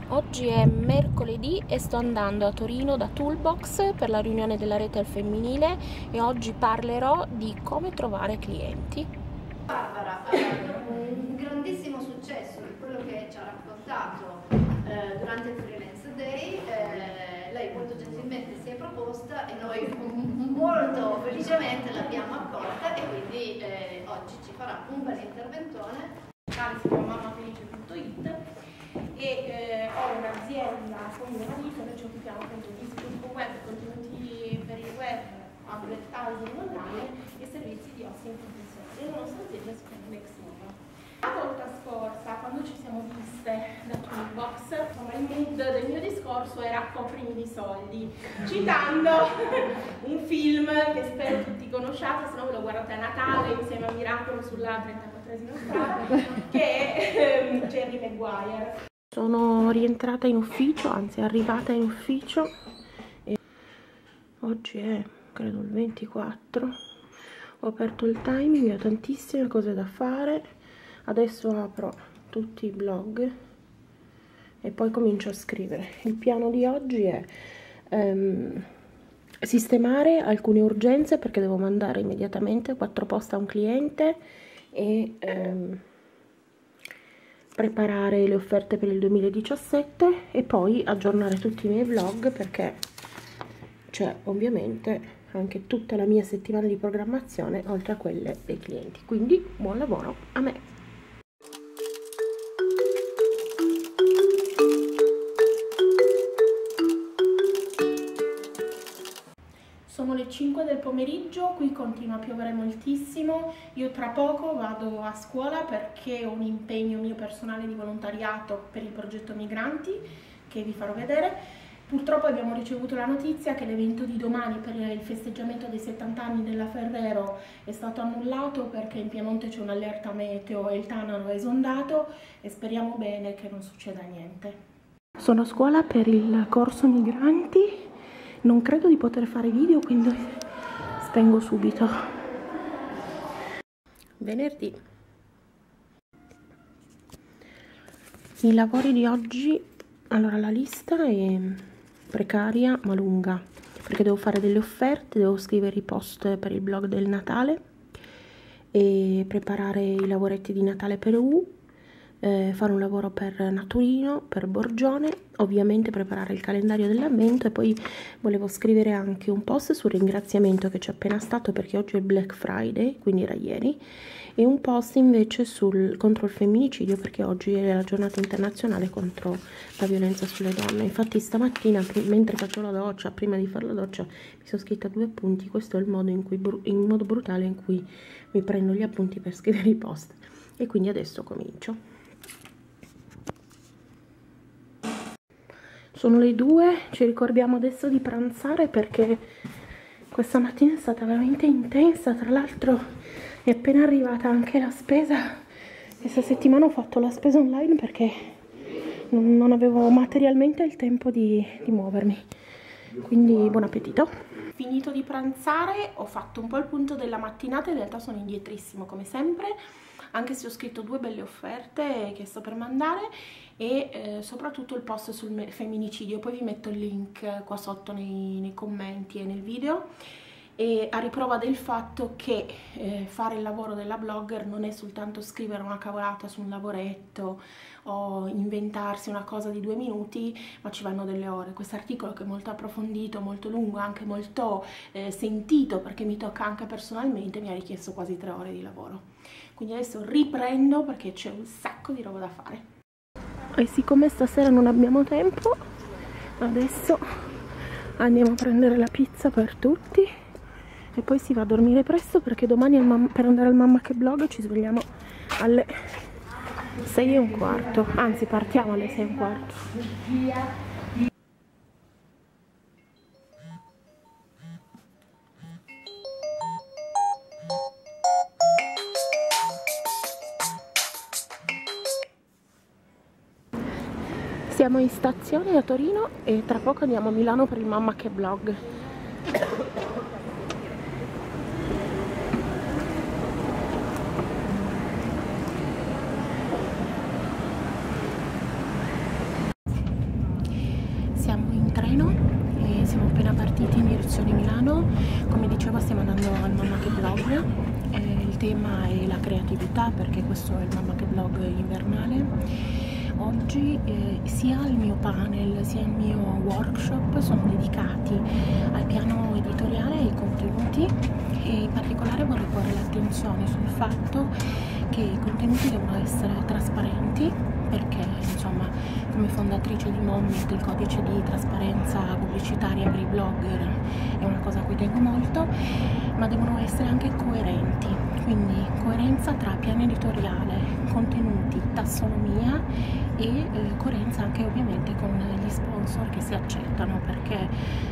Oggi è mercoledì e sto andando a Torino da Toolbox per la riunione della rete al femminile e oggi parlerò di come trovare clienti. Barbara ha un grandissimo successo di quello che ci ha raccontato durante il Freelance Day. Lei molto gentilmente si è proposta e noi molto felicemente l'abbiamo accolta e quindi oggi ci farà un bel interventone. Si chiama mammafelice.it e ho un'azienda con mio marito che ci occupiamo appunto di sviluppo web, contenuti per il web, advertising online e servizi di hosting professionale. La nostra azienda si chiama Nextnova. La volta scorsa, quando ci siamo viste da Toolbox, insomma, il mood del mio discorso era coprimi di soldi, citando un film che spero tutti conosciate, se no ve lo guardate a Natale insieme a Miracolo sulla 34esima strada, che è Jerry Maguire. Sono rientrata in ufficio, anzi arrivata in ufficio e oggi è credo il 24. Ho aperto il timing, ho tantissime cose da fare. Adesso apro tutti i blog e poi comincio a scrivere. Il piano di oggi è sistemare alcune urgenze perché devo mandare immediatamente 4 post a un cliente e preparare le offerte per il 2017 e poi aggiornare tutti i miei vlog perché c'è ovviamente anche tutta la mia settimana di programmazione oltre a quelle dei clienti. Quindi buon lavoro a me! Sono le 5 del pomeriggio, qui continua a piovere moltissimo, io tra poco vado a scuola perché ho un impegno mio personale di volontariato per il progetto Migranti che vi farò vedere. Purtroppo abbiamo ricevuto la notizia che l'evento di domani per il festeggiamento dei 70 anni della Ferrero è stato annullato perché in Piemonte c'è un'allerta meteo e il Tanaro è esondato e speriamo bene che non succeda niente. Sono a scuola per il corso Migranti. Non credo di poter fare video, quindi spengo subito. Venerdì. I lavori di oggi, allora la lista è precaria ma lunga, perché devo fare delle offerte, devo scrivere i post per il blog del Natale e preparare i lavoretti di Natale per U, fare un lavoro per Naturino, per Borgione, ovviamente preparare il calendario dell'avvento e poi volevo scrivere anche un post sul ringraziamento che c'è appena stato perché oggi è il Black Friday, quindi era ieri, e un post invece contro il femminicidio perché oggi è la giornata internazionale contro la violenza sulle donne. Infatti stamattina mentre faccio la doccia, prima di fare la doccia, mi sono scritta 2 appunti. Questo è il modo in modo brutale in cui mi prendo gli appunti per scrivere i post e quindi adesso comincio. Sono le 2, ci ricordiamo adesso di pranzare perché questa mattina è stata veramente intensa. Tra l'altro è appena arrivata anche la spesa. Questa settimana ho fatto la spesa online perché non avevo materialmente il tempo di muovermi. Quindi buon appetito. Finito di pranzare, ho fatto un po' il punto della mattinata, in realtà sono indietrissimo come sempre, anche se ho scritto 2 belle offerte che sto per mandare e soprattutto il post sul femminicidio. Poi vi metto il link qua sotto nei commenti e nel video, e a riprova del fatto che fare il lavoro della blogger non è soltanto scrivere una cavolata su un lavoretto o inventarsi una cosa di 2 minuti, ma ci vanno delle ore. Questo articolo, che è molto approfondito, molto lungo, anche molto sentito perché mi tocca anche personalmente, mi ha richiesto quasi 3 ore di lavoro. Quindi adesso riprendo perché c'è un sacco di roba da fare. E siccome stasera non abbiamo tempo, adesso andiamo a prendere la pizza per tutti e poi si va a dormire presto perché domani per andare al Mamma che Blog ci svegliamo alle 6:15, anzi partiamo alle 6:15. Siamo in stazione a Torino e tra poco andiamo a Milano per il Mamma che Blog. Associazione Milano. Come dicevo, stiamo andando al Mamma Che Blog. Il tema è la creatività, perché questo è il Mamma Che Blog invernale. Oggi sia il mio panel sia il mio workshop sono dedicati al piano editoriale e ai contenuti, e in particolare vorrei porre l'attenzione sul fatto che i contenuti devono essere trasparenti, perché insomma, come fondatrice di Momit, il codice di trasparenza pubblicitaria per i blogger è una cosa a cui tengo molto, ma devono essere anche coerenti, quindi coerenza tra piano editoriale, contenuti, tassonomia e coerenza anche ovviamente con gli sponsor che si accettano, perché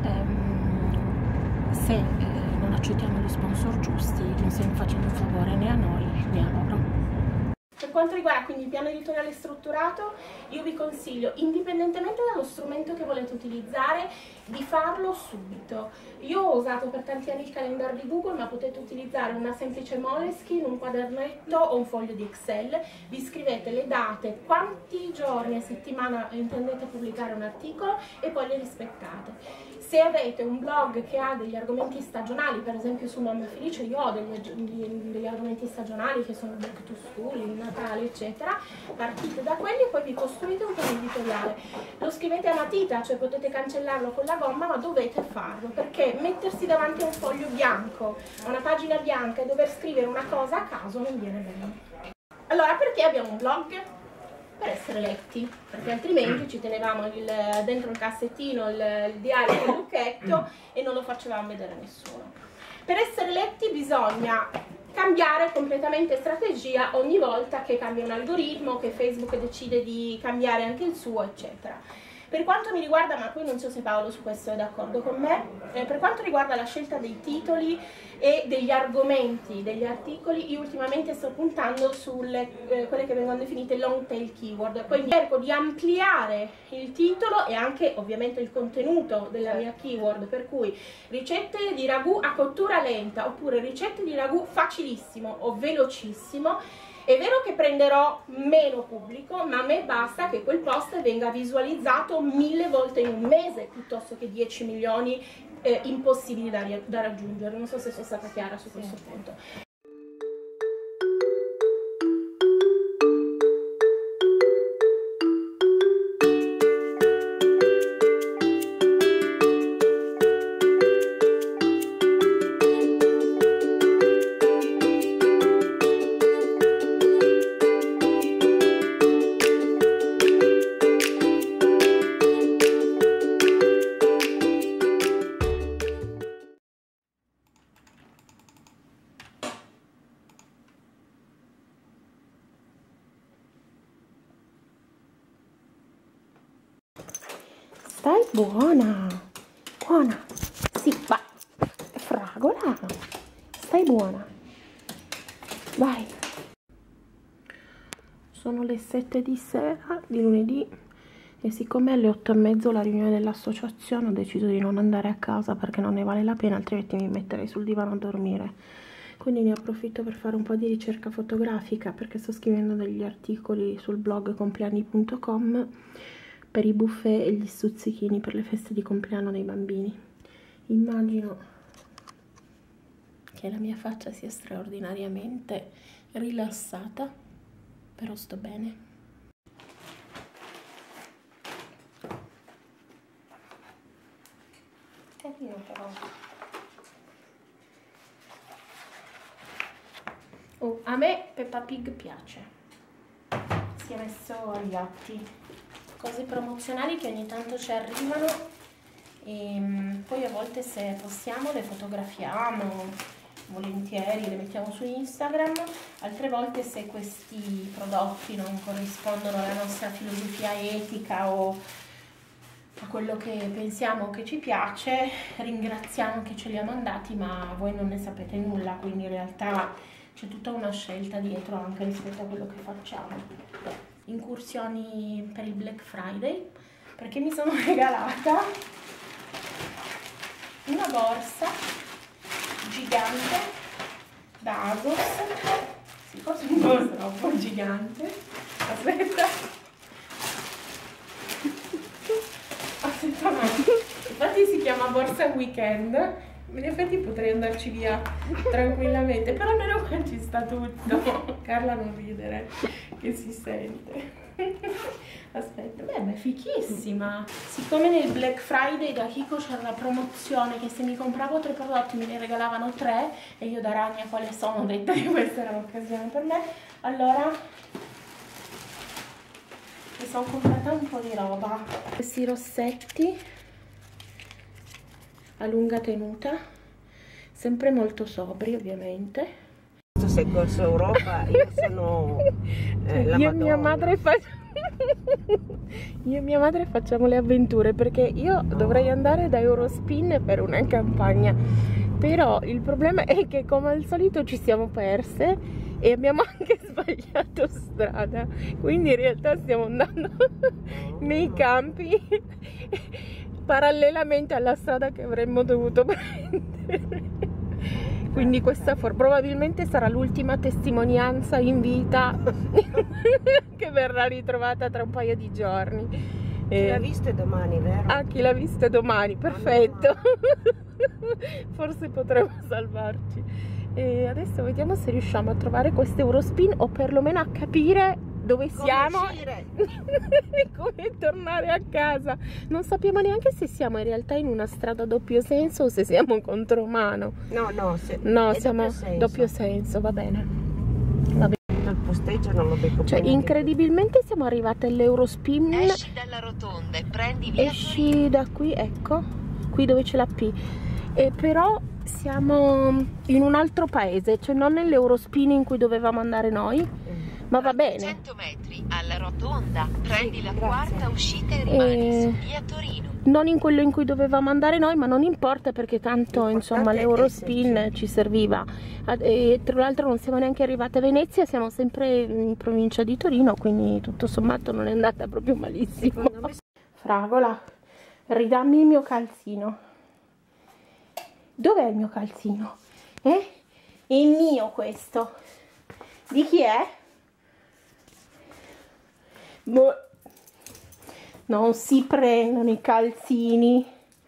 se non accettiamo gli sponsor giusti non stiamo facendo un favore né a noi né a loro. Per quanto riguarda quindi il piano editoriale strutturato, io vi consiglio, indipendentemente dallo strumento che volete utilizzare, di farlo subito. Io ho usato per tanti anni il calendario di Google, ma potete utilizzare una semplice Moleskine, un quadernetto o un foglio di Excel. Vi scrivete le date, quanti giorni a settimana intendete pubblicare un articolo e poi le rispettate. Se avete un blog che ha degli argomenti stagionali, per esempio su Mamma Felice io ho degli argomenti stagionali che sono Back to School, il Natale eccetera, partite da quelli e poi vi costruite un piano editoriale. Lo scrivete a matita, cioè potete cancellarlo con la gomma, ma dovete farlo, perché mettersi davanti a un foglio bianco, a una pagina bianca e dover scrivere una cosa a caso non viene bene. Allora, perché abbiamo un blog? Per essere letti, perché altrimenti ci tenevamo dentro il cassettino il diario con il lucchetto e non lo facevamo vedere a nessuno. Per essere letti bisogna cambiare completamente strategia ogni volta che cambia un algoritmo, che Facebook decide di cambiare anche il suo, eccetera. Per quanto mi riguarda, ma poi non so se Paolo su questo è d'accordo con me, per quanto riguarda la scelta dei titoli e degli argomenti degli articoli, io ultimamente sto puntando sulle quelle che vengono definite long tail keyword, quindi cerco di ampliare il titolo e anche ovviamente il contenuto della mia keyword, per cui ricette di ragù a cottura lenta oppure ricette di ragù facilissimo o velocissimo. È vero che prenderò meno pubblico, ma a me basta che quel post venga visualizzato 1000 volte in un mese, piuttosto che 10 milioni impossibili da raggiungere. Non so se sono stata chiara su questo punto. Stai buona, buona, sì, va, fragola, stai buona, vai. Sono le 7 di sera di lunedì e siccome alle 8:30 la riunione dell'associazione ho deciso di non andare a casa perché non ne vale la pena, altrimenti mi metterei sul divano a dormire. Quindi ne approfitto per fare un po' di ricerca fotografica, perché sto scrivendo degli articoli sul blog compleanni.com per i buffet e gli stuzzichini per le feste di compleanno dei bambini. Immagino che la mia faccia sia straordinariamente rilassata, però sto bene. Carino però. Oh, a me Peppa Pig piace. Si è messo agli atti. Cose promozionali che ogni tanto ci arrivano e poi a volte, se possiamo, le fotografiamo volentieri, le mettiamo su Instagram. Altre volte, se questi prodotti non corrispondono alla nostra filosofia etica o a quello che pensiamo che ci piace, ringraziamo che ce li ha mandati, ma voi non ne sapete nulla, quindi in realtà c'è tutta una scelta dietro anche rispetto a quello che facciamo. Incursioni per il Black Friday, perché mi sono regalata una borsa gigante da ASOS. Sì, forse un po' troppo gigante. Aspetta, aspetta un attimo. Infatti si chiama chiama borsa weekend. In effetti potrei andarci via tranquillamente, però almeno qua ci sta tutto. Carla non ridere, che si sente. Aspetta, beh, ma è fichissima. Siccome nel Black Friday da Kiko c'era la promozione che se mi compravo 3 prodotti me ne regalavano 3, e io da ragna quale sono, ho detto che questa era l'occasione per me, allora mi sono comprata un po' di roba. Questi rossetti a lunga tenuta, sempre molto sobri ovviamente. Se corso Europa io sono la io e mia madre io e mia madre facciamo le avventure, perché io dovrei andare da Eurospin per una campagna, però il problema è che come al solito ci siamo perse e abbiamo anche sbagliato strada, quindi in realtà stiamo andando nei campi parallelamente alla strada che avremmo dovuto prendere. Quindi questa probabilmente sarà l'ultima testimonianza in vita che verrà ritrovata tra un paio di giorni. Chi l'ha vista domani, vero? Ah, chi l'ha vista domani, perfetto. Forse potremo salvarci. E adesso vediamo se riusciamo a trovare questo Eurospin, o perlomeno a capire dove siamo e come tornare a casa. Non sappiamo neanche se siamo in realtà in una strada a doppio senso o se siamo contromano. No, Siamo doppio senso, va bene. Il posteggio non lo becco Cioè, più. incredibilmente siamo arrivate all'Eurospin. Esci dalla rotonda e prendi via Esci da qui, ecco, qui dove c'è la P. E però siamo in un altro paese, cioè non nell'Eurospin in cui dovevamo andare noi. Ma va bene. 100 metri alla rotonda, prendi la quarta uscita e rimani su via Torino. Non in quello in cui dovevamo andare noi, ma non importa, perché tanto insomma l'Eurospin ci serviva. E tra l'altro non siamo neanche arrivate a Venezia, siamo sempre in provincia di Torino, quindi tutto sommato non è andata proprio malissimo. Fragola, ridammi il mio calzino. Dov'è il mio calzino? È il mio questo. Di chi è? Boh. Non si prendono i calzini.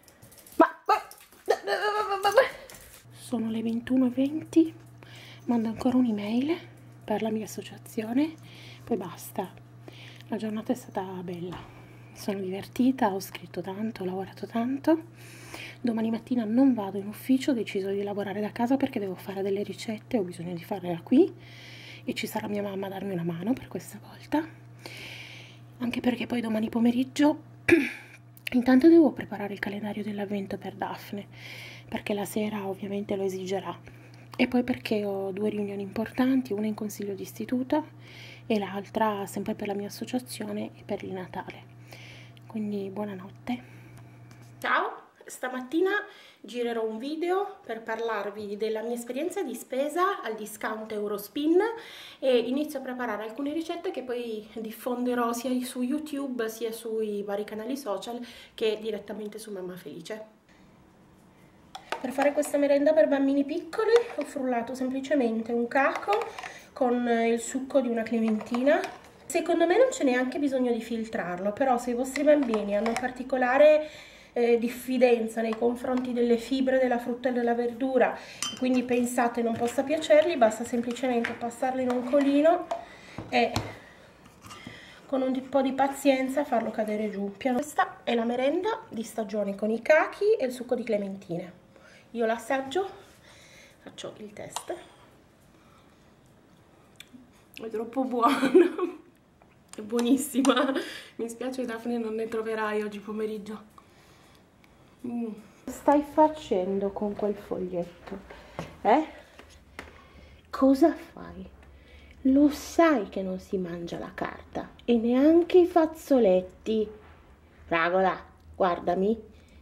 Sono le 21:20. Mando ancora un'email per la mia associazione, poi basta. La giornata è stata bella, mi sono divertita, ho scritto tanto, ho lavorato tanto. Domani mattina non vado in ufficio, ho deciso di lavorare da casa perché devo fare delle ricette, ho bisogno di farle da qui e ci sarà mia mamma a darmi una mano per questa volta. Anche perché poi domani pomeriggio intanto devo preparare il calendario dell'avvento per Daphne, perché la sera ovviamente lo esigerà, e poi perché ho 2 riunioni importanti, una in consiglio di istituto e l'altra sempre per la mia associazione e per il Natale. Quindi buonanotte. Ciao! Stamattina girerò un video per parlarvi della mia esperienza di spesa al discount Eurospin e inizio a preparare alcune ricette che poi diffonderò sia su YouTube sia sui vari canali social che direttamente su Mamma Felice. Per fare questa merenda per bambini piccoli ho frullato semplicemente un caco con il succo di una clementina. Secondo me non c'è neanche bisogno di filtrarlo, però se i vostri bambini hanno particolare diffidenza nei confronti delle fibre della frutta e della verdura e quindi pensate non possa piacergli, basta semplicemente passarlo in un colino e con un po' di pazienza farlo cadere giù piano. Questa è la merenda di stagione con i cachi e il succo di clementine. Io l'assaggio, faccio il test. È troppo buona, è buonissima. Mi spiace Daphne, non ne troverai oggi pomeriggio. Stai facendo con quel foglietto? Cosa fai? Lo sai che non si mangia la carta e neanche i fazzoletti. Fragola, guardami.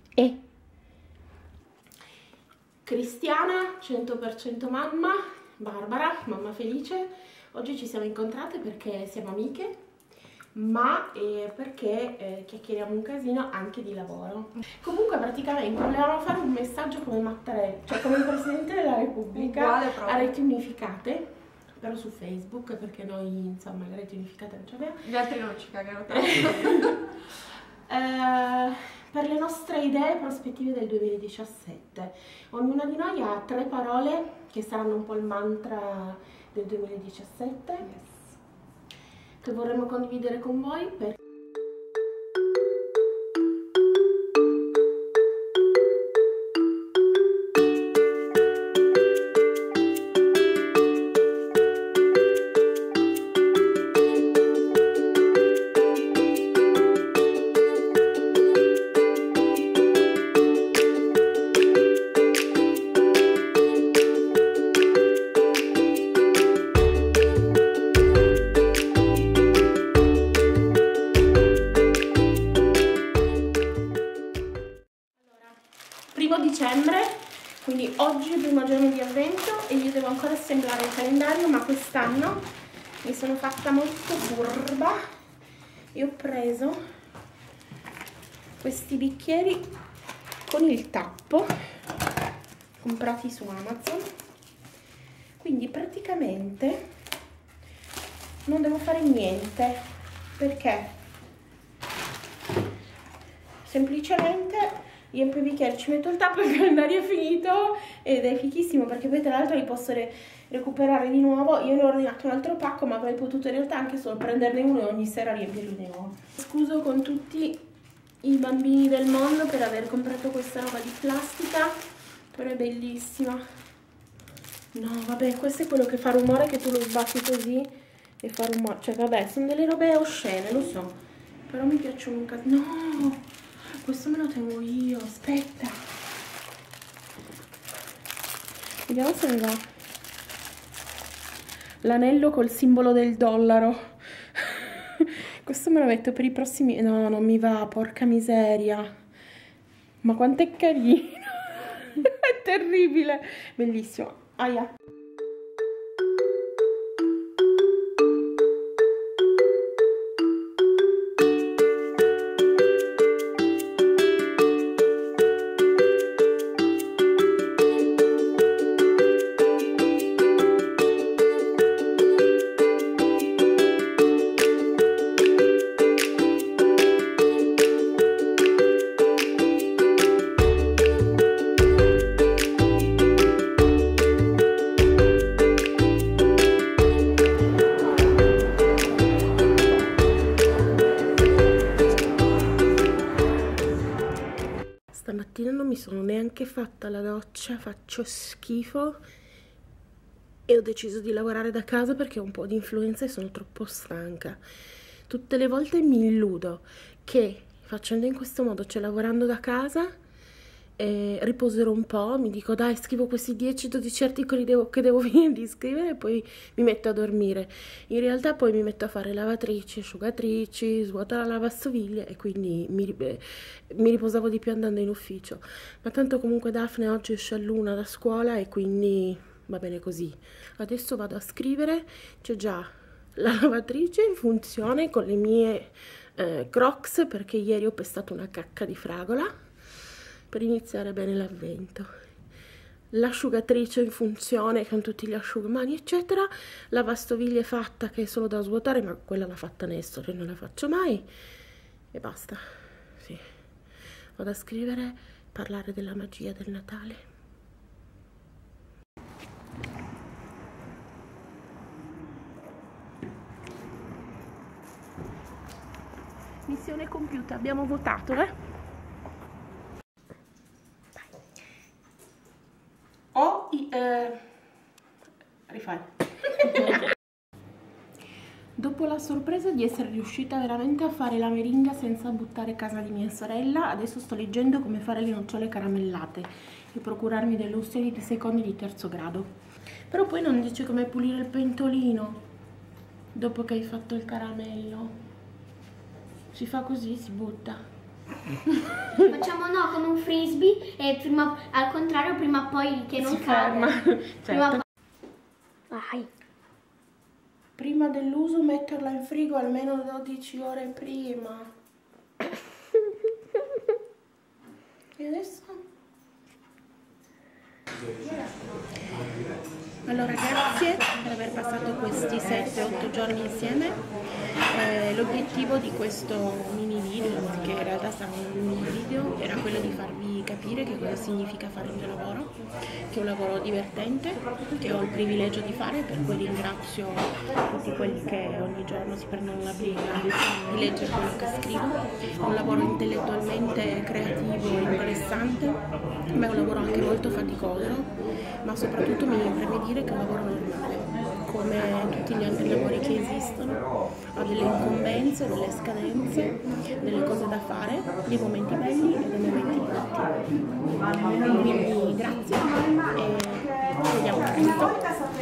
Cristiana, 100% mamma, Barbara, mamma felice. Oggi ci siamo incontrate perché siamo amiche, ma perché chiacchieriamo un casino anche di lavoro. Comunque praticamente volevamo fare un messaggio come Mattarella, cioè come il Presidente della Repubblica, a reti unificate, però su Facebook, perché noi insomma le reti unificate non ce l'abbiamo. Gli altri non ci cagano tanto. per le nostre idee e prospettive del 2017. Ognuna di noi ha 3 parole che saranno un po' il mantra del 2017, che vorremmo condividere con voi. Dicembre, quindi oggi è il primo giorno di avvento e io devo ancora assemblare il calendario, ma quest'anno mi sono fatta molto furba e ho preso questi bicchieri con il tappo comprati su Amazon, quindi praticamente non devo fare niente, perché semplicemente riempio i bicchieri, ci metto il tappo, il calendario è finito ed è fichissimo, perché poi tra l'altro li posso recuperare di nuovo. Io ne ho ordinato un altro pacco, ma avrei potuto in realtà anche solo prenderne uno e ogni sera riempirlo di nuovo. Scuso con tutti i bambini del mondo per aver comprato questa roba di plastica, però è bellissima. No, vabbè, questo è quello che fa rumore, che tu lo sbatti così e fa rumore. Cioè, vabbè, sono delle robe oscene, lo so, però mi piacciono un cazzo. No! Questo me lo tengo io, aspetta. Vediamo se mi va. L'anello col simbolo del dollaro. Questo me lo metto per i prossimi... No, non mi va, porca miseria. Ma quanto è carino. È terribile. Bellissimo. Aia. Stamattina non mi sono neanche fatta la doccia, faccio schifo e ho deciso di lavorare da casa perché ho un po' di influenza e sono troppo stanca. Tutte le volte mi illudo che facendo in questo modo, cioè lavorando da casa, riposerò un po', mi dico dai, scrivo questi 10-12 articoli che devo finire di scrivere e poi mi metto a dormire. In realtà poi mi metto a fare lavatrici, asciugatrici, svuoto la lavastoviglie e quindi mi riposavo di più andando in ufficio. Ma tanto comunque Daphne oggi esce all'1 da scuola e quindi va bene così. Adesso vado a scrivere, c'è già la lavatrice in funzione con le mie Crocs, perché ieri ho pestato una cacca di fragola per iniziare bene l'avvento. L'asciugatrice in funzione con tutti gli asciugamani eccetera, lavastoviglie fatta che è solo da svuotare, ma quella l'ha fatta Nestor e non la faccio mai, e basta. Sì, vado a scrivere, parlare della magia del Natale. Missione compiuta, abbiamo votato, rifai. Dopo la sorpresa di essere riuscita veramente a fare la meringa senza buttare casa di mia sorella, adesso sto leggendo come fare le nocciole caramellate e procurarmi delle ustioni di secondo e di terzo grado. Però poi non dice come pulire il pentolino dopo che hai fatto il caramello. Si fa così, si butta. Facciamo come un frisbee e prima, al contrario, prima poi che non cade. Certo. Vai. Prima dell'uso metterla in frigo almeno 12 ore prima. E adesso? Allora grazie per aver passato questi 7-8 giorni insieme. L'obiettivo di questo mini video, che in realtà sarà un mini video, era quello di farvi capire che cosa significa fare il mio lavoro, che è un lavoro divertente, che ho il privilegio di fare, per cui ringrazio tutti quelli che ogni giorno si prendono la briga di leggere quello che scrivo. È un lavoro intellettualmente creativo e interessante, ma è un lavoro anche molto faticoso, ma soprattutto mi preme dire che è un lavoro normale, come tutti gli altri lavori che esistono, ha delle incombenze, delle scadenze, delle cose da fare, dei momenti belli e dei momenti brutti. Quindi grazie e ci vediamo presto.